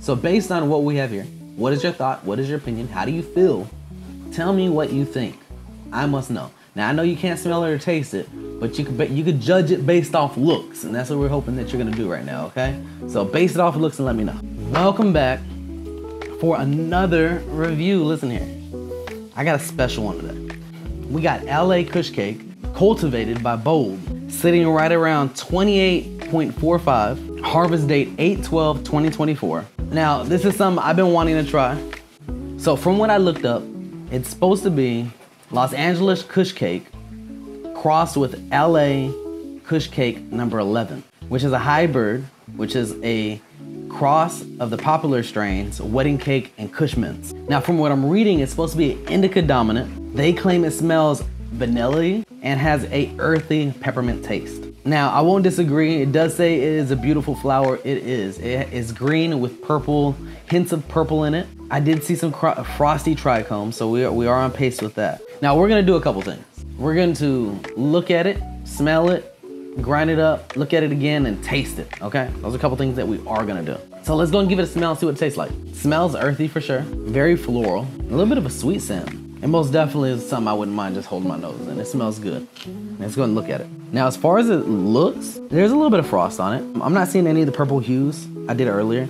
So based on what we have here, what is your thought? What is your opinion? How do you feel? Tell me what you think. I must know. Now I know you can't smell it or taste it, but you could judge it based off looks, and that's what we're hoping that you're gonna do right now, okay? So base it off looks and let me know. Welcome back for another review. Listen here, I got a special one today. We got LA Kush Cake, cultivated by Bold, sitting right around 28.45, harvest date 8/12/2024. Now, this is something I've been wanting to try. So from what I looked up, it's supposed to be Los Angeles Kush Cake crossed with LA Kush Cake number 11, which is a hybrid, which is a cross of the popular strains, Wedding Cake and Kush Mints. Now, from what I'm reading, it's supposed to be indica dominant. They claim it smells vanilla and has a earthy peppermint taste. Now, I won't disagree. It does say it is a beautiful flower. It is. It is green with purple, hints of purple in it. I did see some frosty trichomes, so we are on pace with that. Now, we're gonna do a couple things. We're going to look at it, smell it, grind it up, look at it again, and taste it, okay? Those are a couple things that we are gonna do. So let's go and give it a smell and see what it tastes like. Smells earthy for sure, very floral, a little bit of a sweet scent. And most definitely is something I wouldn't mind just holding my nose in. It smells good. Let's go and look at it. Now, as far as it looks, there's a little bit of frost on it. I'm not seeing any of the purple hues I did earlier.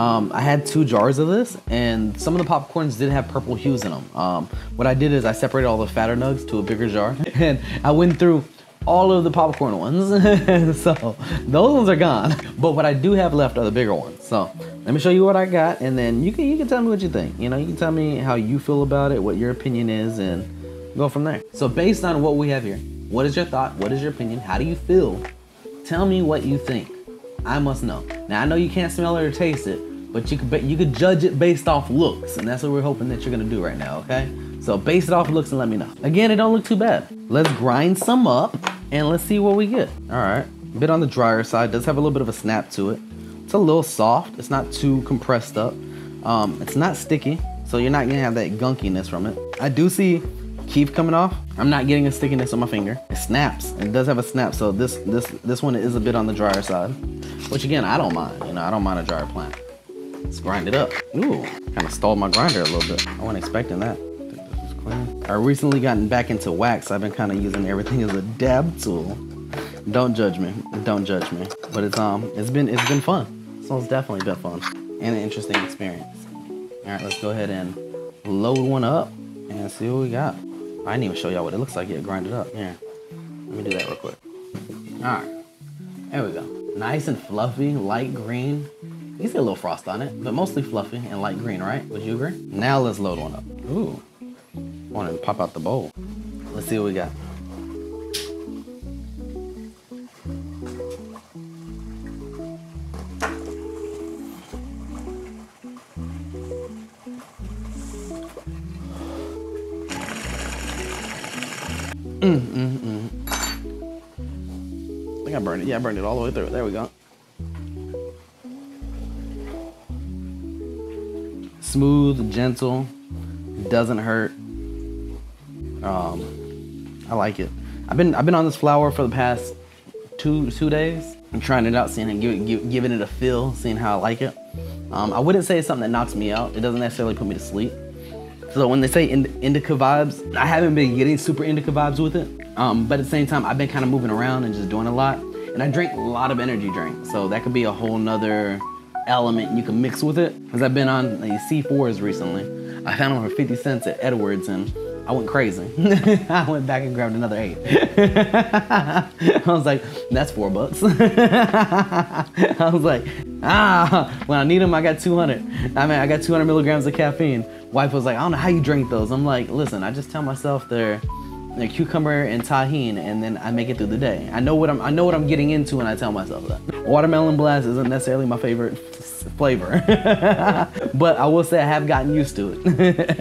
I had 2 jars of this, and some of the popcorns did have purple hues in them. What I did is I separated all the fatter nugs to a bigger jar, and I went through all of the popcorn ones. So those ones are gone. But what I do have left are the bigger ones. So let me show you what I got, and then you can tell me what you think. You know, you can tell me how you feel about it, what your opinion is, and go from there. So based on what we have here, what is your thought? What is your opinion? How do you feel? Tell me what you think. I must know. Now I know you can't smell it or taste it, but you could judge it based off looks, and that's what we're hoping that you're gonna do right now, okay? So base it off looks and let me know. Again, it don't look too bad. Let's grind some up and let's see what we get. All right, a bit on the drier side, does have a little bit of a snap to it. It's a little soft, it's not too compressed up. It's not sticky, so you're not gonna have that gunkiness from it. I do see keef coming off. I'm not getting a stickiness on my finger. It snaps, it does have a snap, so this one is a bit on the drier side, which again, I don't mind. You know, I don't mind a drier plant. Let's grind it up. Ooh, kind of stalled my grinder a little bit. I wasn't expecting that. I think this was clean. I recently gotten back into wax. I've been kind of using everything as a dab tool. Don't judge me. Don't judge me. But it's been fun. So it's definitely been fun and an interesting experience. All right, let's go ahead and load one up and see what we got. I didn't even show y'all what it looks like yet. Grind it up. Here, let me do that real quick. All right, there we go. Nice and fluffy, light green. You can see a little frost on it, but mostly fluffy and light green, right? Would you agree? Now let's load one up. Ooh, want to pop out the bowl. Let's see what we got. I think I burned it. Yeah, I burned it all the way through. There we go. Smooth, gentle, doesn't hurt. I like it. I've been on this flower for the past two days. I'm trying it out, seeing it, giving it a feel, seeing how I like it. I wouldn't say it's something that knocks me out. It doesn't necessarily put me to sleep. So when they say indica vibes, I haven't been getting super indica vibes with it. But at the same time, I've been kind of moving around and just doing a lot. And I drink a lot of energy drinks, so that could be a whole nother element you can mix with it. Because I've been on the C4s recently. I found them for 50 cents at Edwards and I went crazy. I went back and grabbed another 8. I was like, that's $4. I was like, when I need them, I got 200. I got 200 milligrams of caffeine. Wife was like, I don't know how you drink those. I'm like, listen, I just tell myself they're cucumber and tahini, and then I make it through the day. I know what I'm getting into when I tell myself that. Watermelon blast isn't necessarily my favorite flavor, but I will say I have gotten used to it.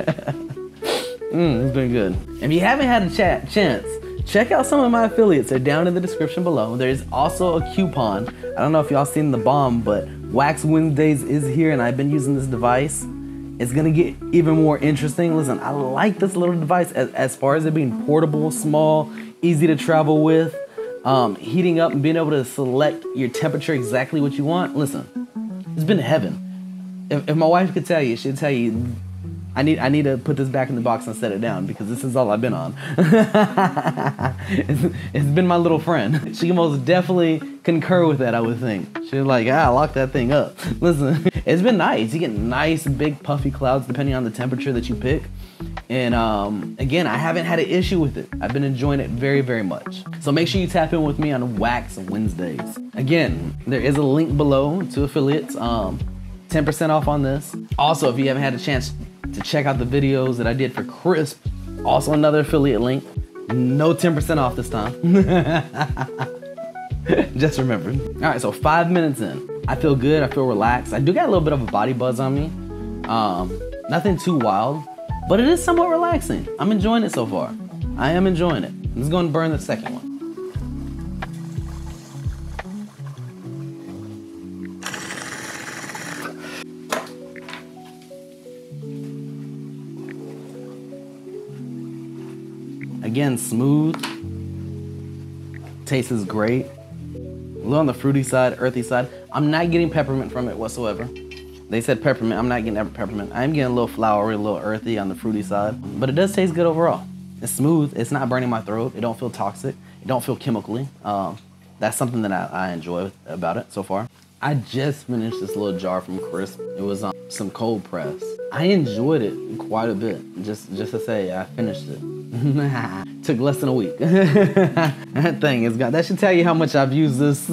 It's been good. If you haven't had a chance, check out some of my affiliates. They're down in the description below. There's also a coupon. I don't know if y'all seen the bomb, but Wax Wednesdays is here, and I've been using this device. It's gonna get even more interesting. Listen, I like this little device as far as it being portable, small, easy to travel with, heating up and being able to select your temperature exactly what you want. Listen, it's been heaven. if my wife could tell you, she'd tell you, I need to put this back in the box and set it down because this is all I've been on. It's been my little friend. She most definitely concur with that, I would think. She's like, lock that thing up. Listen, it's been nice. You get nice big puffy clouds depending on the temperature that you pick. And again, I haven't had an issue with it. I've been enjoying it very, very much. So make sure you tap in with me on Wax Wednesdays. Again, there is a link below to affiliates. 10% off on this. Also, if you haven't had a chance to check out the videos that I did for Crisp, also another affiliate link. No 10% off this time. Just remember. All right, so 5 minutes in. I feel good, I feel relaxed. I do got a little bit of a body buzz on me. Nothing too wild, but it is somewhat relaxing. I'm enjoying it so far. I am enjoying it. Let's go and burn the second one. Again, smooth, tastes great. A little on the fruity side, earthy side. I'm not getting peppermint from it whatsoever. They said peppermint, I'm not getting peppermint. I'm getting a little flowery, a little earthy on the fruity side, but it does taste good overall. It's smooth, it's not burning my throat. It don't feel toxic, it don't feel chemically. That's something that I enjoy about it so far. I just finished this little jar from Crisp. It was some cold press. I enjoyed it quite a bit. Just to say, I finished it. Took less than a week. That thing is gone. That should tell you how much I've used this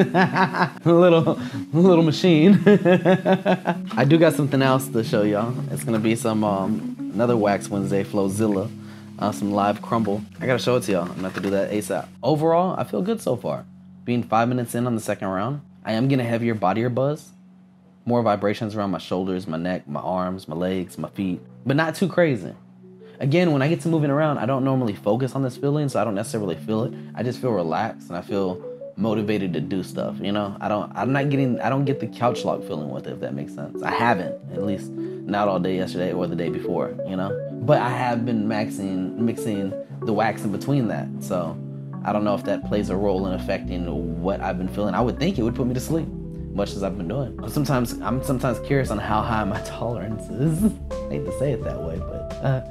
little machine. I do got something else to show y'all. It's gonna be some another Wax Wednesday Flowzilla, some live crumble. I gotta show it to y'all. I'm gonna have to do that ASAP. Overall, I feel good so far. Being 5 minutes in on the second round, I am getting a heavier body buzz. More vibrations around my shoulders, my neck, my arms, my legs, my feet, but not too crazy. Again, when I get to moving around, I don't normally focus on this feeling, so I don't necessarily feel it. I just feel relaxed and I feel motivated to do stuff, you know? I don't get the couch lock feeling with it, if that makes sense. I haven't, at least not all day yesterday or the day before, you know? But I have been mixing the wax in between that, so I don't know if that plays a role in affecting what I've been feeling. I would think it would put me to sleep, much as I've been doing. I'm sometimes curious on how high my tolerance is. I hate to say it that way, but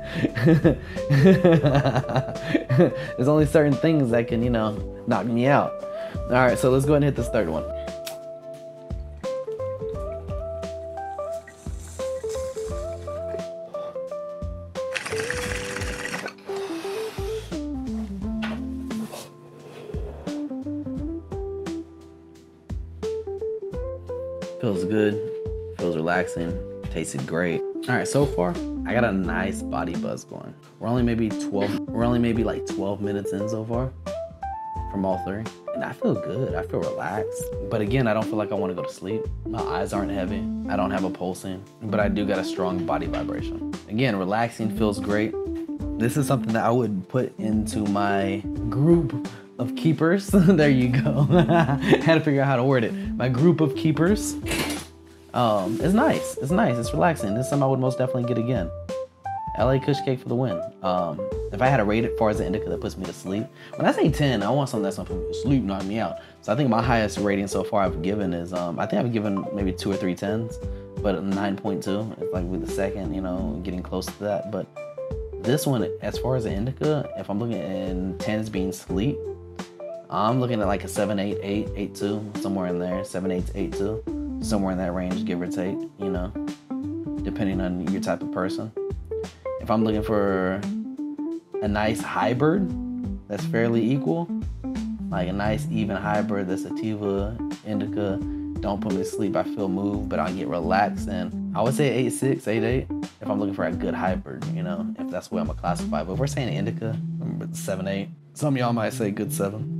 there's only certain things that can, knock me out. All right, so let's go ahead and hit this third one. Feels good, feels relaxing, tasted great. All right, so far, I got a nice body buzz going. We're only maybe like 12 minutes in so far from all three. And I feel good, I feel relaxed. But again, I don't feel like I wanna go to sleep. My eyes aren't heavy, I don't have a pulsing, but I do got a strong body vibration. Again, relaxing, feels great. This is something that I would put into my group of keepers. There you go. I had to figure out how to word it. My group of keepers. It's nice. It's nice. It's relaxing. This is something I would most definitely get again. LA Kush Cake for the win. If I had to rate it far as the indica that puts me to sleep, when I say 10, I want something that's gonna put me to sleep, knock me out. So I think my highest rating so far I've given is, I think I've given maybe 2 or 3 10s, but 9.2 is like with the second, getting close to that. But this one, as far as the indica, if I'm looking at 10s being sleep, I'm looking at like a 7, 8, 8, 8, 2, somewhere in there, 7, 8, 8, 2, somewhere in that range, give or take, depending on your type of person. If I'm looking for a nice hybrid that's fairly equal, like a nice even hybrid that's sativa, indica, don't put me to sleep, I feel moved, but I get relaxed, and I would say 8.6, 8.8 if I'm looking for a good hybrid, if that's the way I'm gonna classify. But if we're saying indica, 7.8. Some of y'all might say good 7.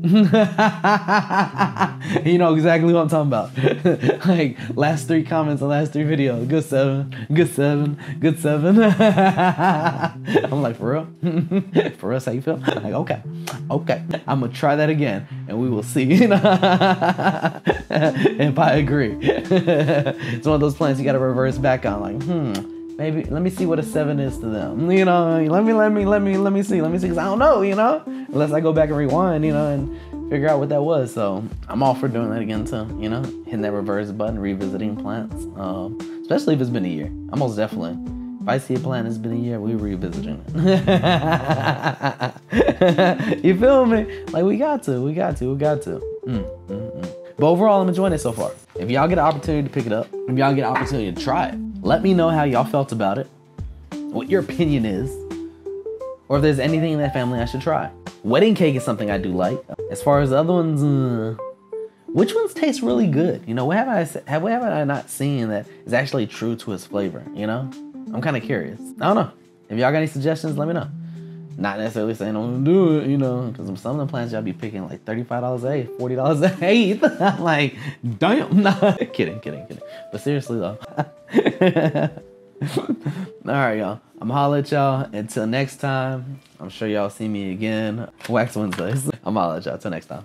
You know exactly what I'm talking about. Like last 3 comments on last 3 videos, good 7, good 7, good 7. I'm like, for real? For real, that's how you feel? I'm like, okay, I'm gonna try that again and we will see if I agree. It's one of those plans you gotta reverse back on, like, maybe let me see what a 7 is to them. Let me see, because I don't know, unless I go back and rewind, and figure out what that was. So I'm all for doing that again too, you know, hitting that reverse button, revisiting plants, especially if it's been a year. I most definitely, if I see a plant that's been a year, we revisiting it. You feel me? Like we got to. But overall, I'm enjoying it so far. If y'all get an opportunity to pick it up, if y'all get an opportunity to try it, let me know how y'all felt about it, what your opinion is, or if there's anything in that family I should try. Wedding cake is something I do like. As far as the other ones, which ones taste really good? You know, what have I not seen that is actually true to its flavor, you know? I'm kind of curious. I don't know. If y'all got any suggestions, let me know. Not necessarily saying don't do it, you know, because some of the plants y'all be picking like $35 a eighth, $40 a eighth. I'm like, damn. Nah. Kidding. But seriously though. All right, y'all. I'm holla at y'all. Until next time, I'm sure y'all see me again. Wax Wednesdays. I'm holla at y'all. Till next time.